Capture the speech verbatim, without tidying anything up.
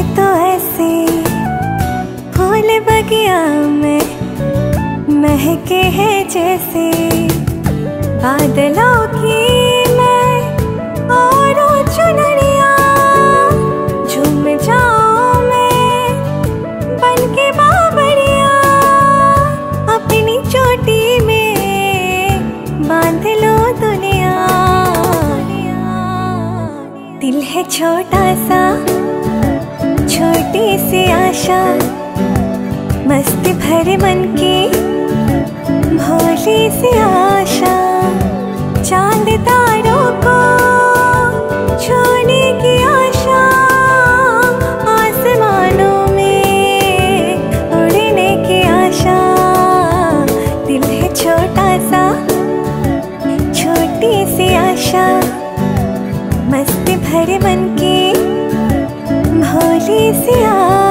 तो ऐसे फूल बगिया में महके हैं जैसे बादलों की मैं और चुनरिया। झूम जाऊं मैं बन के बाबरिया, अपनी चोटी में बांध लो दुनिया। दिल है छोटा सा, छोटी सी आशा, मस्ती भरे मन की भोली सी आशा। चांद तारों को छूने की आशा, आसमानों में उड़ने की आशा। दिल है छोटा सा, छोटी सी आशा, मस्ती भरे मन की भोली सी आशा।